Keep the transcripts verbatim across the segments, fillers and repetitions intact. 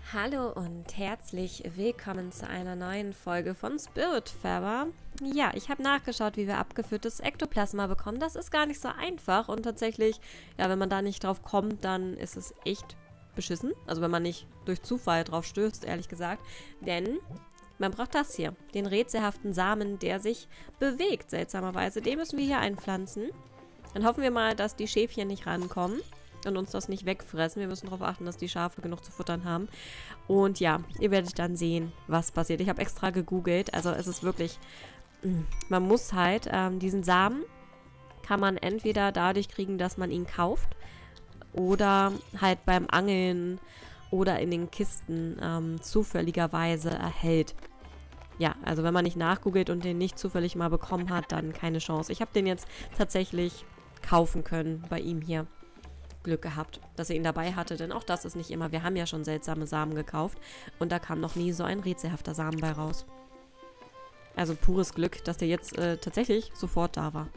Hallo und herzlich willkommen zu einer neuen Folge von Spiritfarer. Ja, ich habe nachgeschaut, wie wir abgeführtes Ektoplasma bekommen. Das ist gar nicht so einfach und tatsächlich, ja, wenn man da nicht drauf kommt, dann ist es echt beschissen. Also wenn man nicht durch Zufall drauf stößt, ehrlich gesagt. Denn man braucht das hier, den rätselhaften Samen, der sich bewegt, seltsamerweise. Den müssen wir hier einpflanzen. Dann hoffen wir mal, dass die Schäfchen nicht rankommen und uns das nicht wegfressen. Wir müssen darauf achten, dass die Schafe genug zu futtern haben. Und ja, ihr werdet dann sehen, was passiert. Ich habe extra gegoogelt. Also es ist wirklich, man muss halt, ähm, diesen Samen kann man entweder dadurch kriegen, dass man ihn kauft oder halt beim Angeln oder in den Kisten ähm, zufälligerweise erhält. Ja, also wenn man nicht nachgoogelt und den nicht zufällig mal bekommen hat, dann keine Chance. Ich habe den jetzt tatsächlich kaufen können bei ihm hier. Glück gehabt, dass er ihn dabei hatte, denn auch das ist nicht immer. Wir haben ja schon seltsame Samen gekauft und da kam noch nie so ein rätselhafter Samen bei raus. Also pures Glück, dass der jetzt äh, tatsächlich sofort da war.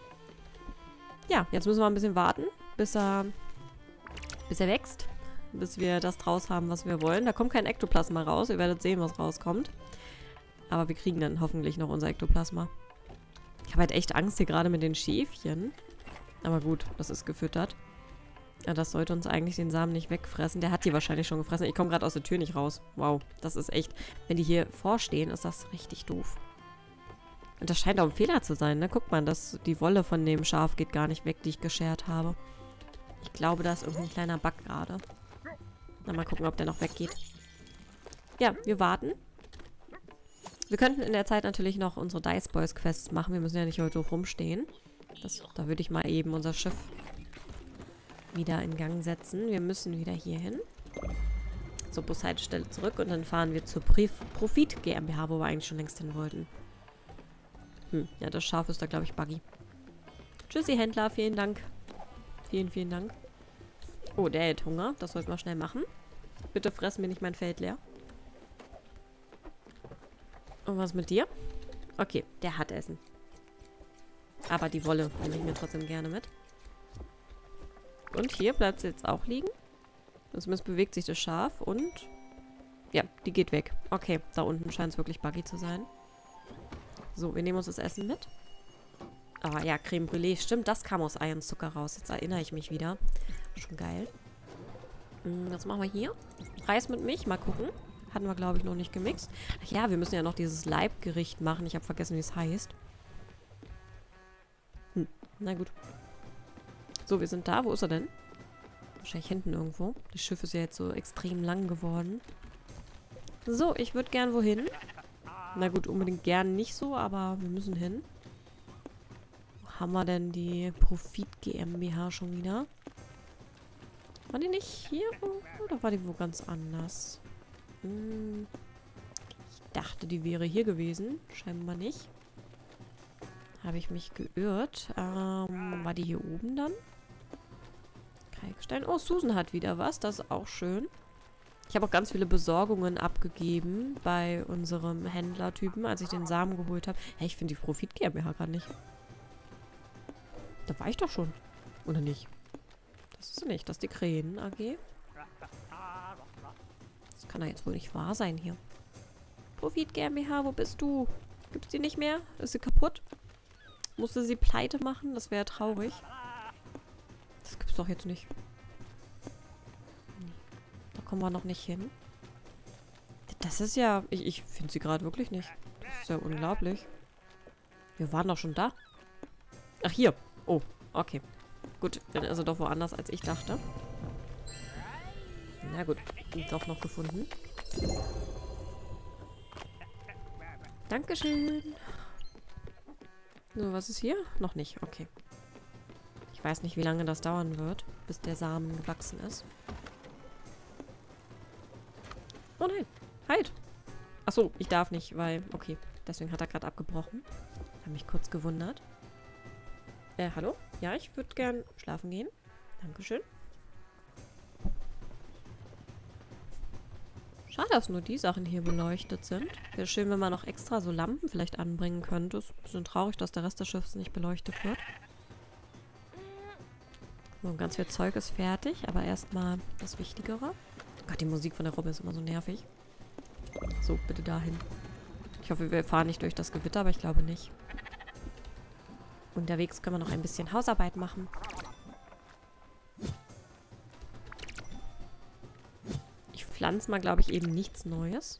Ja, jetzt müssen wir ein bisschen warten, bis er, bis er wächst, bis wir das draus haben, was wir wollen. Da kommt kein Ektoplasma raus, ihr werdet sehen, was rauskommt. Aber wir kriegen dann hoffentlich noch unser Ektoplasma. Ich habe halt echt Angst hier gerade mit den Schäfchen. Aber gut, das ist gefüttert. Ja, das sollte uns eigentlich den Samen nicht wegfressen. Der hat die wahrscheinlich schon gefressen. Ich komme gerade aus der Tür nicht raus. Wow, das ist echt... Wenn die hier vorstehen, ist das richtig doof. Und das scheint auch ein Fehler zu sein, ne? Guck mal, das, die Wolle von dem Schaf geht gar nicht weg, die ich geschert habe. Ich glaube, da ist irgendein kleiner Bug gerade. Na, mal gucken, ob der noch weggeht. Ja, wir warten. Wir könnten in der Zeit natürlich noch unsere Dice Boys Quests machen. Wir müssen ja nicht heute rumstehen. Das, da würde ich mal eben unser Schiff wieder in Gang setzen. Wir müssen wieder hier hin. Zur Bushaltestelle zurück und dann fahren wir zur Pri Profit GmbH, wo wir eigentlich schon längst hin wollten. Hm, ja, das Schaf ist da, glaube ich, buggy. Tschüssi, Händler, vielen Dank. Vielen, vielen Dank. Oh, der hat Hunger. Das sollten wir schnell machen. Bitte fress mir nicht mein Feld leer. Und was mit dir? Okay, der hat Essen. Aber die Wolle nehme ich mir trotzdem gerne mit. Und hier bleibt sie jetzt auch liegen. Zumindest bewegt sich das Schaf und... Ja, die geht weg. Okay, da unten scheint es wirklich buggy zu sein. So, wir nehmen uns das Essen mit. Ah ja, Creme Brûlée. Stimmt, das kam aus Ei und Zucker raus. Jetzt erinnere ich mich wieder. Schon geil. Hm, was machen wir hier? Reis mit Milch, mal gucken. Hatten wir, glaube ich, noch nicht gemixt. Ach ja, wir müssen ja noch dieses Leibgericht machen. Ich habe vergessen, wie es heißt. Hm, na gut. So, wir sind da. Wo ist er denn? Wahrscheinlich hinten irgendwo. Das Schiff ist ja jetzt so extrem lang geworden. So, ich würde gern wohin. Na gut, unbedingt gern nicht so, aber wir müssen hin. Wo haben wir denn die Profit GmbH schon wieder? War die nicht hier? Oder war die wo ganz anders? Hm, ich dachte, die wäre hier gewesen. Scheinbar nicht. Habe ich mich geirrt. Ähm, war die hier oben dann? Kalkstein. Oh, Susan hat wieder was. Das ist auch schön. Ich habe auch ganz viele Besorgungen abgegeben bei unserem Händlertypen, als ich den Samen geholt habe. Hey, ich finde die Profit GmbH gar nicht. Da war ich doch schon. Oder nicht? Das ist sie nicht. Das ist die Krähen A G. Das kann doch jetzt wohl nicht wahr sein hier. Profit GmbH, wo bist du? Gibt's die nicht mehr? Ist sie kaputt? Musste sie pleite machen? Das wäre traurig. Das gibt's doch jetzt nicht. Nee. Da kommen wir noch nicht hin. Das ist ja... Ich, ich finde sie gerade wirklich nicht. Das ist ja unglaublich. Wir waren doch schon da. Ach, hier. Oh, okay. Gut, dann ist er doch woanders, als ich dachte. Na gut, doch noch gefunden. Dankeschön. So, was ist hier? Noch nicht, okay. Ich weiß nicht, wie lange das dauern wird, bis der Samen gewachsen ist. Oh nein, halt! Achso, ich darf nicht, weil... Okay, deswegen hat er gerade abgebrochen. Habe mich kurz gewundert. Äh, hallo? Ja, ich würde gern schlafen gehen. Dankeschön. Schade, dass nur die Sachen hier beleuchtet sind. Wäre schön, wenn man noch extra so Lampen vielleicht anbringen könnte. Ist ein bisschen traurig, dass der Rest des Schiffs nicht beleuchtet wird. So, ganz viel Zeug ist fertig, aber erstmal das Wichtigere. Gott, die Musik von der Robbe ist immer so nervig. So, bitte dahin. Ich hoffe, wir fahren nicht durch das Gewitter, aber ich glaube nicht. Unterwegs können wir noch ein bisschen Hausarbeit machen. Ich pflanze mal, glaube ich, eben nichts Neues.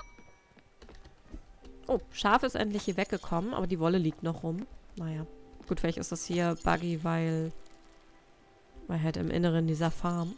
Oh, Schaf ist endlich hier weggekommen, aber die Wolle liegt noch rum. Naja. Gut, vielleicht ist das hier buggy, weil... weil halt im Inneren dieser Farm.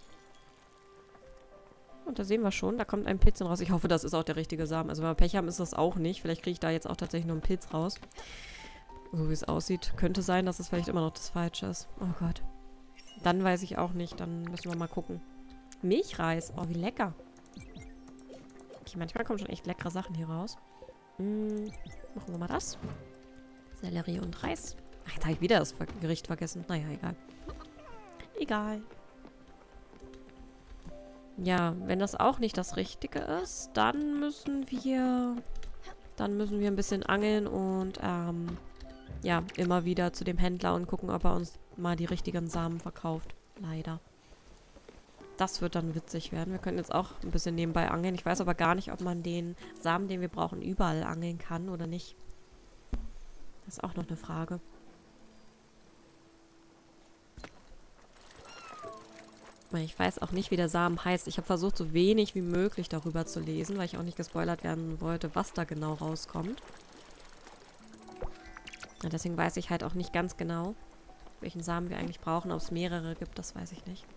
Und da sehen wir schon, da kommt ein Pilz raus. Ich hoffe, das ist auch der richtige Samen. Also wenn wir Pech haben, ist das auch nicht. Vielleicht kriege ich da jetzt auch tatsächlich nur einen Pilz raus. So wie es aussieht. Könnte sein, dass es vielleicht immer noch das Falsche ist. Oh Gott. Dann weiß ich auch nicht. Dann müssen wir mal gucken. Milchreis. Oh, wie lecker. Okay, manchmal kommen schon echt leckere Sachen hier raus. Hm, machen wir mal das. Sellerie und Reis. Ach, jetzt habe ich wieder das Gericht vergessen. Naja, egal. Egal. Ja, wenn das auch nicht das Richtige ist, dann müssen wir... Dann müssen wir ein bisschen angeln und, ähm... ja, immer wieder zu dem Händler und gucken, ob er uns mal die richtigen Samen verkauft. Leider. Das wird dann witzig werden. Wir können jetzt auch ein bisschen nebenbei angeln. Ich weiß aber gar nicht, ob man den Samen, den wir brauchen, überall angeln kann oder nicht. Das ist auch noch eine Frage. Ich weiß auch nicht, wie der Samen heißt. Ich habe versucht, so wenig wie möglich darüber zu lesen, weil ich auch nicht gespoilert werden wollte, was da genau rauskommt. Ja, deswegen weiß ich halt auch nicht ganz genau, welchen Samen wir eigentlich brauchen. Ob es mehrere gibt, das weiß ich nicht.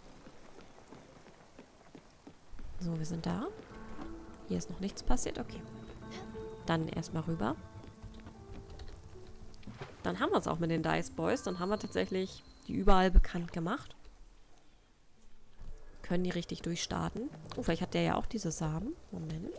So, wir sind da. Hier ist noch nichts passiert. Okay. Dann erstmal rüber. Dann haben wir es auch mit den Dice Boys. Dann haben wir tatsächlich die überall bekannt gemacht. Können die richtig durchstarten. Oh, vielleicht hat der ja auch diese Samen. Moment.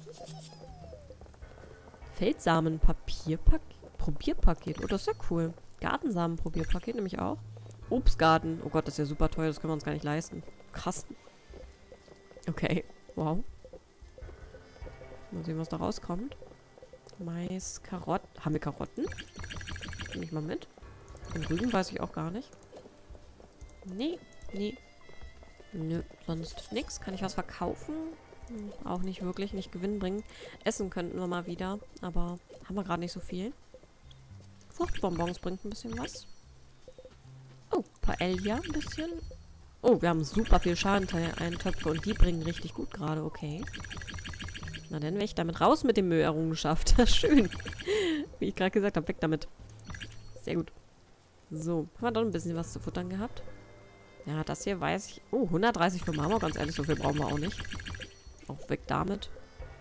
Feldsamen-Papierpaket. Probierpaket. Oh, das ist ja cool. Gartensamen-Probierpaket nämlich auch. Obstgarten. Oh Gott, das ist ja super teuer. Das können wir uns gar nicht leisten. Krass. Okay. Wow. Mal sehen, was da rauskommt. Mais, Karotten. Haben wir Karotten? Nehme ich mal mit. Und Rüben weiß ich auch gar nicht. Nee, nee. Nö, sonst nichts. Kann ich was verkaufen? Hm, auch nicht wirklich, nicht Gewinn bringen. Essen könnten wir mal wieder, aber haben wir gerade nicht so viel. Fruchtbonbons bringt ein bisschen was. Oh, Paella ein bisschen. Oh, wir haben super viel Schalenteil-Eintöpfe und die bringen richtig gut gerade, okay. Na dann wäre ich damit raus mit dem Müll-Errungenschaft. Schön. Wie ich gerade gesagt habe, weg damit. Sehr gut. So, haben wir doch ein bisschen was zu futtern gehabt. Ja, das hier weiß ich... Oh, hundertdreißig für Marmor, ganz ehrlich, so viel brauchen wir auch nicht. Auch weg damit.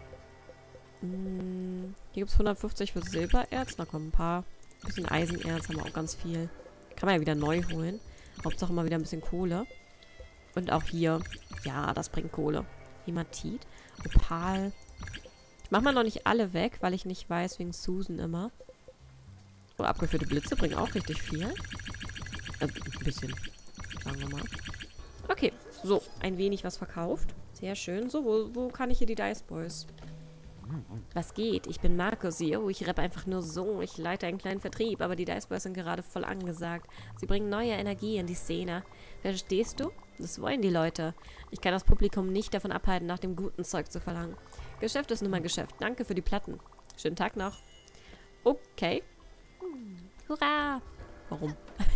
Hm, hier gibt es hundertfünfzig für Silbererz. Da kommen ein paar. Ein bisschen Eisenerz haben wir auch ganz viel. Kann man ja wieder neu holen. Hauptsache mal wieder ein bisschen Kohle. Und auch hier. Ja, das bringt Kohle. Hämatit. Opal. Ich mach mal noch nicht alle weg, weil ich nicht weiß, wegen Susan immer. Oh, abgeführte Blitze bringen auch richtig viel. Äh, ein bisschen. Sagen wir mal. Okay, so, ein wenig was verkauft. Sehr schön. So, wo, wo kann ich hier die Dice Boys? Was geht? Ich bin Markus hier. Oh, ich rappe einfach nur so. Ich leite einen kleinen Vertrieb, aber die Dice Boys sind gerade voll angesagt. Sie bringen neue Energie in die Szene. Verstehst du? Das wollen die Leute. Ich kann das Publikum nicht davon abhalten, nach dem guten Zeug zu verlangen. Geschäft ist nun mal Geschäft. Danke für die Platten. Schönen Tag noch. Okay. Hurra! Warum?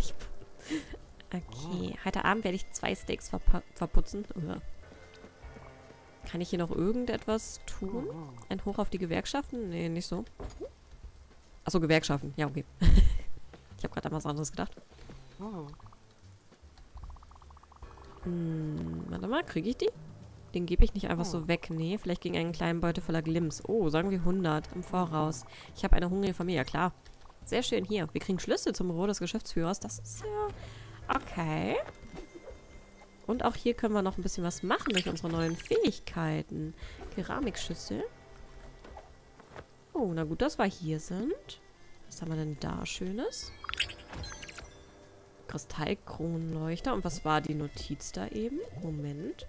Okay, heute Abend werde ich zwei Steaks verputzen. Uah. Kann ich hier noch irgendetwas tun? Ein Hoch auf die Gewerkschaften? Nee, nicht so. Achso, Gewerkschaften. Ja, okay. Ich habe gerade an was anderes gedacht. Hm, warte mal, kriege ich die? Den gebe ich nicht einfach so weg. Nee, vielleicht gegen einen kleinen Beutel voller Glimms. Oh, sagen wir hundert im Voraus. Ich habe eine hungrige Familie, ja klar. Sehr schön, hier. Wir kriegen Schlüssel zum Büro des Geschäftsführers. Das ist ja... Okay. Und auch hier können wir noch ein bisschen was machen durch unsere neuen Fähigkeiten. Keramikschüssel. Oh, na gut, dass wir hier sind. Was haben wir denn da Schönes? Kristallkronenleuchter. Und was war die Notiz da eben? Moment.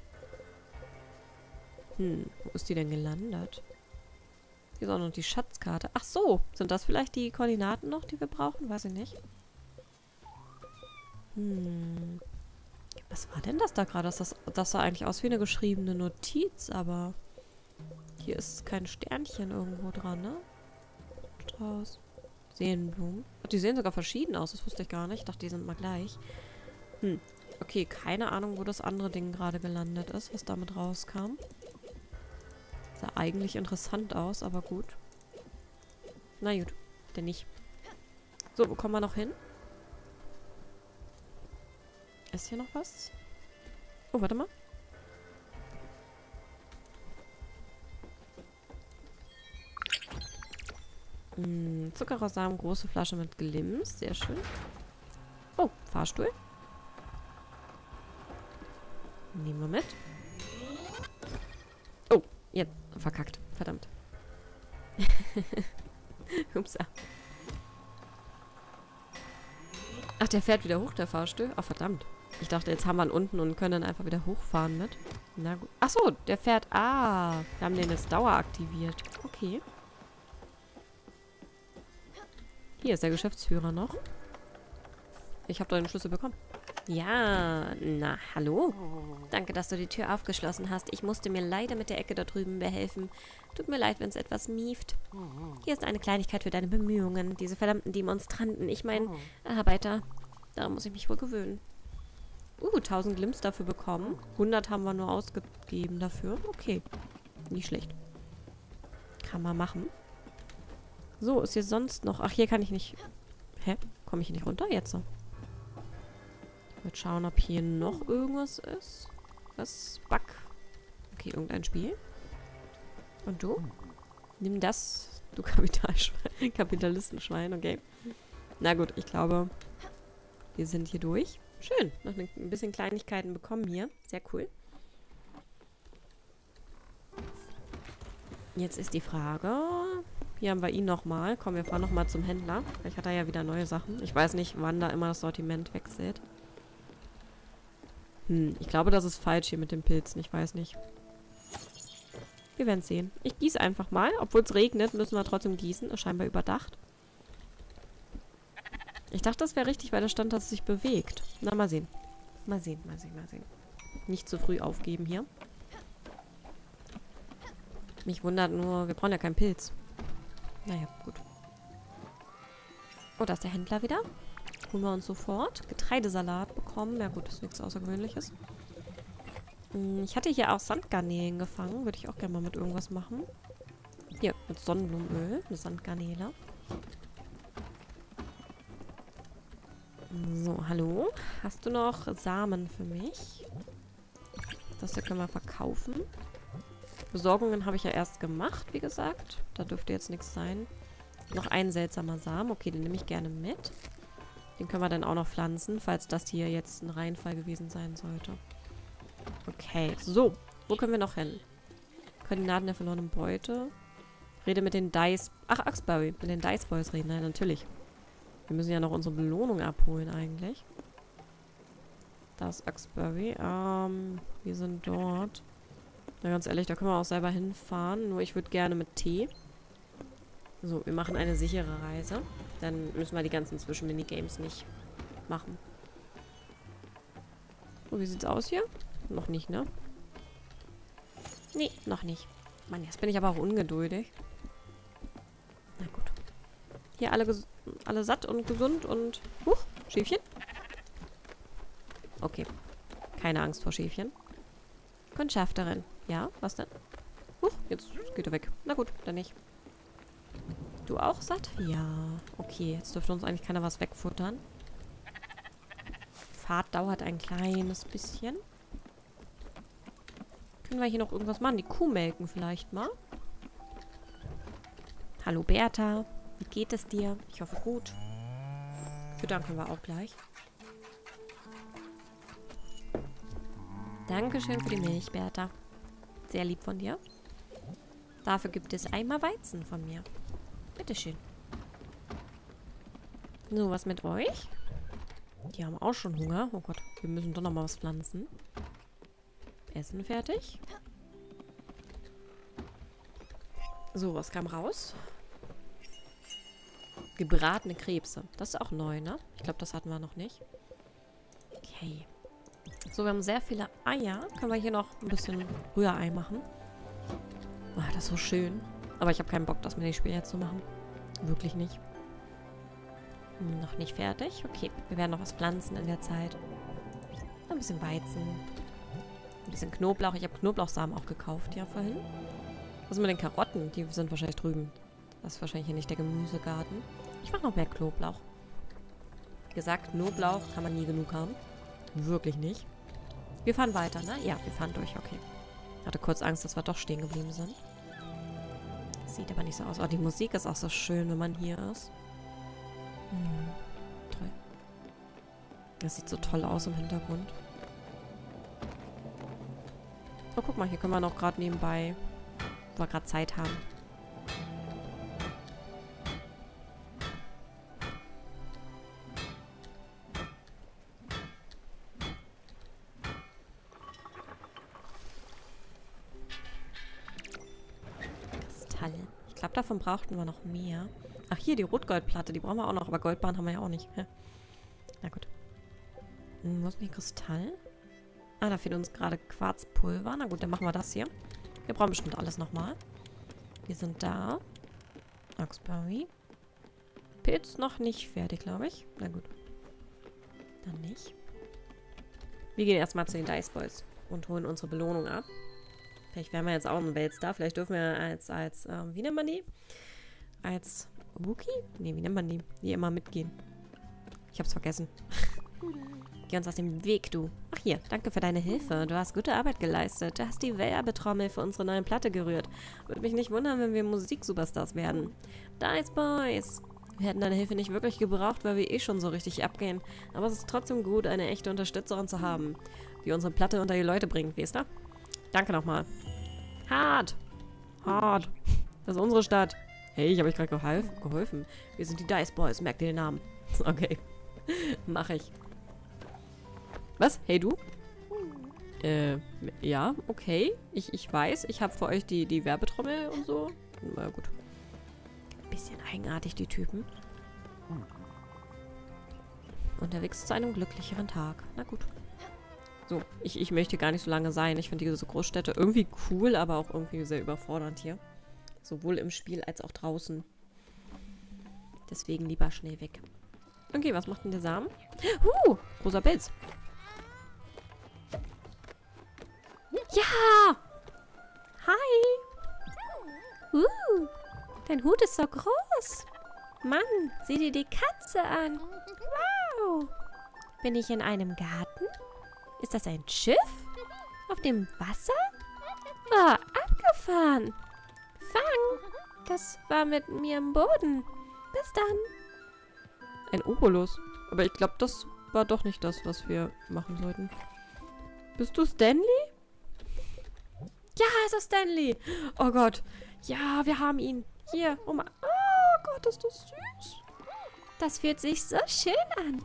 Hm, wo ist die denn gelandet? Hier ist auch noch die Schatzkarte. Ach so, sind das vielleicht die Koordinaten noch, die wir brauchen? Weiß ich nicht. Hm. Was war denn das da gerade? Das, das sah eigentlich aus wie eine geschriebene Notiz, aber hier ist kein Sternchen irgendwo dran, ne? Strauß. Seenblumen. Oh, die sehen sogar verschieden aus. Das wusste ich gar nicht. Ich dachte, die sind mal gleich. Hm. Okay, keine Ahnung, wo das andere Ding gerade gelandet ist, was damit rauskam. Sah eigentlich interessant aus, aber gut. Na gut, denn nicht. So, wo kommen wir noch hin? Ist hier noch was? Oh, warte mal. Hm, Zuckerrohrsamen, große Flasche mit Glims. Sehr schön. Oh, Fahrstuhl. Nehmen wir mit. Oh, jetzt verkackt. Verdammt. Upsa. Ach, der fährt wieder hoch, der Fahrstuhl? Ach, verdammt. Ich dachte, jetzt haben wir ihn unten und können dann einfach wieder hochfahren mit. Na gut. Ach so, der fährt... Ah, wir haben den jetzt daueraktiviert. Okay. Hier ist der Geschäftsführer noch. Ich habe da den Schlüssel bekommen. Ja, na, hallo? Danke, dass du die Tür aufgeschlossen hast. Ich musste mir leider mit der Ecke da drüben behelfen. Tut mir leid, wenn es etwas mieft. Hier ist eine Kleinigkeit für deine Bemühungen. Diese verdammten Demonstranten. Ich meine, Arbeiter. Daran muss ich mich wohl gewöhnen. Uh, tausend Glims dafür bekommen. hundert haben wir nur ausgegeben dafür. Okay. Nicht schlecht. Kann man machen. So, ist hier sonst noch... Ach, hier kann ich nicht... Hä? Komme ich hier nicht runter? Jetzt so. Ich würde schauen, ob hier noch irgendwas ist. Was? Bug. Okay, irgendein Spiel. Und du? Nimm das, du Kapitalschwein. Kapitalistenschwein, okay. Na gut, ich glaube, wir sind hier durch. Schön. Noch ein bisschen Kleinigkeiten bekommen hier. Sehr cool. Jetzt ist die Frage... Hier haben wir ihn nochmal. Komm, wir fahren nochmal zum Händler. Vielleicht hat er ja wieder neue Sachen. Ich weiß nicht, wann da immer das Sortiment wechselt. Hm, ich glaube, das ist falsch hier mit den Pilzen. Ich weiß nicht. Wir werden es sehen. Ich gieße einfach mal. Obwohl es regnet, müssen wir trotzdem gießen. Ist scheinbar überdacht. Ich dachte, das wäre richtig, weil da stand, dass es sich bewegt. Na, mal sehen. Mal sehen, mal sehen, mal sehen. Nicht zu früh aufgeben hier. Mich wundert nur, wir brauchen ja keinen Pilz. Naja, gut. Oh, da ist der Händler wieder. Holen wir uns sofort. Getreidesalat bekommen. Ja gut, das ist nichts Außergewöhnliches. Ich hatte hier auch Sandgarnelen gefangen. Würde ich auch gerne mal mit irgendwas machen. Hier, mit Sonnenblumenöl. Eine Sandgarnele. So, hallo. Hast du noch Samen für mich? Das hier können wir verkaufen. Besorgungen habe ich ja erst gemacht, wie gesagt. Da dürfte jetzt nichts sein. Noch ein seltsamer Samen. Okay, den nehme ich gerne mit. Den können wir dann auch noch pflanzen, falls das hier jetzt ein Reinfall gewesen sein sollte. Okay, so. Wo können wir noch hin? Koordinaten der verlorenen Beute. Rede mit den Dice... Ach, Axbury. Mit den Dice Boys reden. Nein, natürlich. Wir müssen ja noch unsere Belohnung abholen eigentlich. Da ist Axbury. Ähm, wir sind dort... Na, ganz ehrlich, da können wir auch selber hinfahren. Nur ich würde gerne mit Tee. So, wir machen eine sichere Reise. Dann müssen wir die ganzen Zwischenminigames nicht machen. So, wie sieht's aus hier? Noch nicht, ne? Nee, noch nicht. Mann, jetzt bin ich aber auch ungeduldig. Na gut. Hier alle, alle satt und gesund und... Huch, Schäfchen? Okay. Keine Angst vor Schäfchen. Kundschafterin. Ja, was denn? Huch, jetzt geht er weg. Na gut, dann nicht. Du auch satt? Ja. Okay, jetzt dürfte uns eigentlich keiner was wegfuttern. Fahrt dauert ein kleines bisschen. Können wir hier noch irgendwas machen? Die Kuh melken vielleicht mal. Hallo Bertha. Wie geht es dir? Ich hoffe gut. Füttern können wir auch gleich. Dankeschön für die Milch, Bertha. Sehr lieb von dir. Dafür gibt es einmal Weizen von mir. Bitteschön. So, was mit euch? Die haben auch schon Hunger. Oh Gott, wir müssen doch noch mal was pflanzen. Essen fertig. So, was kam raus? Gebratene Krebse. Das ist auch neu, ne? Ich glaube, das hatten wir noch nicht. Okay. So, wir haben sehr viele Eier. Können wir hier noch ein bisschen Rührei machen. Ah, das ist so schön. Aber ich habe keinen Bock, das Minispiel jetzt zu machen. Wirklich nicht. Hm, noch nicht fertig. Okay, wir werden noch was pflanzen in der Zeit. Ein bisschen Weizen. Ein bisschen Knoblauch. Ich habe Knoblauchsamen auch gekauft, ja, vorhin. Was ist mit den Karotten? Die sind wahrscheinlich drüben. Das ist wahrscheinlich hier nicht der Gemüsegarten. Ich mache noch mehr Knoblauch. Wie gesagt, Knoblauch kann man nie genug haben. Wirklich nicht. Wir fahren weiter, ne? Ja, wir fahren durch, okay. Hatte kurz Angst, dass wir doch stehen geblieben sind. Sieht aber nicht so aus. Oh, die Musik ist auch so schön, wenn man hier ist. Hm, toll. Das sieht so toll aus im Hintergrund. Oh, guck mal, hier können wir noch gerade nebenbei, wo wir gerade Zeit haben. Ich glaube, davon brauchten wir noch mehr. Ach, hier die Rotgoldplatte. Die brauchen wir auch noch. Aber Goldbahn haben wir ja auch nicht. Ja. Na gut. Hm, wo ist denn die Kristall? Ah, da fehlt uns gerade Quarzpulver. Na gut, dann machen wir das hier. Wir brauchen bestimmt alles nochmal. Wir sind da. Oxberry. Pilz noch nicht fertig, glaube ich. Na gut. Dann nicht. Wir gehen erstmal zu den Dice Boys und holen unsere Belohnung ab. Vielleicht werden wir jetzt auch ein Weltstar. Vielleicht dürfen wir als, als, ähm, wie nennt man die? Als Wookie? Ne, wie nennt man die? Die immer mitgehen. Ich hab's vergessen. Geh uns aus dem Weg, du. Ach hier, danke für deine Hilfe. Du hast gute Arbeit geleistet. Du hast die Werbetrommel für unsere neue Platte gerührt. Würde mich nicht wundern, wenn wir Musiksuperstars werden. Dice Boys. Wir hätten deine Hilfe nicht wirklich gebraucht, weil wir eh schon so richtig abgehen. Aber es ist trotzdem gut, eine echte Unterstützerin zu haben, die unsere Platte unter die Leute bringt, weißt du? Danke nochmal. Hart. Hart. Das ist unsere Stadt. Hey, ich habe euch gerade geholf geholfen. Wir sind die Dice Boys. Merkt ihr den Namen? Okay. Mach ich. Was? Hey, du? Äh, ja, okay. Ich, ich weiß, ich habe für euch die, die Werbetrommel und so. Na gut. Bisschen eigenartig, die Typen. Unterwegs zu einem glücklicheren Tag. Na gut. So, ich, ich möchte gar nicht so lange sein. Ich finde diese Großstädte irgendwie cool, aber auch irgendwie sehr überfordernd hier. Sowohl im Spiel als auch draußen. Deswegen lieber schnell weg. Okay, was macht denn der Samen? Uh, rosa Pilz. Ja! Hi! Uh, dein Hut ist so groß. Mann, sieh dir die Katze an. Wow! Bin ich in einem Garten? Ist das ein Schiff? Auf dem Wasser? Oh, abgefahren. Fang! Das war mit mir im Boden. Bis dann. Ein Obolus. Aber ich glaube, das war doch nicht das, was wir machen sollten. Bist du Stanley? Ja, es ist Stanley. Oh Gott. Ja, wir haben ihn. Hier. Oh, mein. Oh Gott, ist das süß. Das fühlt sich so schön an.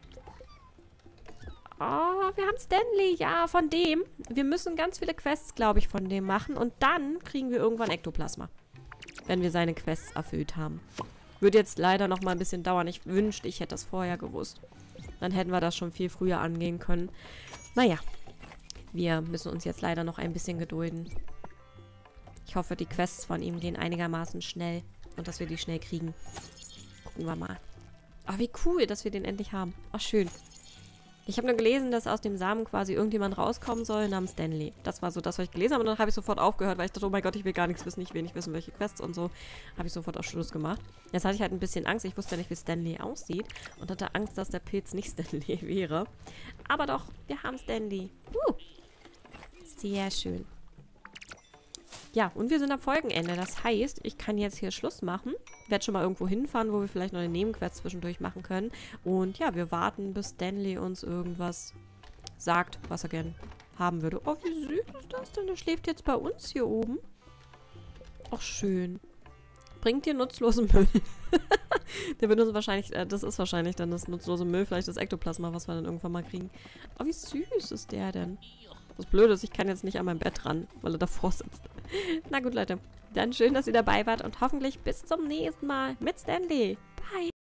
Oh, wir haben Stanley. Ja, von dem. Wir müssen ganz viele Quests, glaube ich, von dem machen. Und dann kriegen wir irgendwann Ektoplasma. Wenn wir seine Quests erfüllt haben. Würde jetzt leider noch mal ein bisschen dauern. Ich wünschte, ich hätte das vorher gewusst. Dann hätten wir das schon viel früher angehen können. Naja. Wir müssen uns jetzt leider noch ein bisschen gedulden. Ich hoffe, die Quests von ihm gehen einigermaßen schnell. Und dass wir die schnell kriegen. Gucken wir mal. Ach, wie cool, dass wir den endlich haben. Ach, schön. Ich habe nur gelesen, dass aus dem Samen quasi irgendjemand rauskommen soll namens Stanley. Das war so das, was ich gelesen habe. Und dann habe ich sofort aufgehört, weil ich dachte, oh mein Gott, ich will gar nichts wissen. Ich will nicht wissen, welche Quests und so. Habe ich sofort auch Schluss gemacht. Jetzt hatte ich halt ein bisschen Angst. Ich wusste ja nicht, wie Stanley aussieht. Und hatte Angst, dass der Pilz nicht Stanley wäre. Aber doch, wir haben Stanley. Uh, sehr schön. Ja, und wir sind am Folgenende. Das heißt, ich kann jetzt hier Schluss machen. Werde schon mal irgendwo hinfahren, wo wir vielleicht noch eine Nebenquest zwischendurch machen können. Und ja, wir warten, bis Stanley uns irgendwas sagt, was er gern haben würde. Oh, wie süß ist das denn? Der schläft jetzt bei uns hier oben. Ach, schön. Bringt dir nutzlosen Müll. Der wird uns wahrscheinlich, äh, das ist wahrscheinlich dann das nutzlose Müll, vielleicht das Ektoplasma, was wir dann irgendwann mal kriegen. Oh, wie süß ist der denn? Das Blöde ist, ich kann jetzt nicht an mein Bett ran, weil er davor sitzt. Na gut, Leute. Dann schön, dass ihr dabei wart und hoffentlich bis zum nächsten Mal mit Stanley. Bye.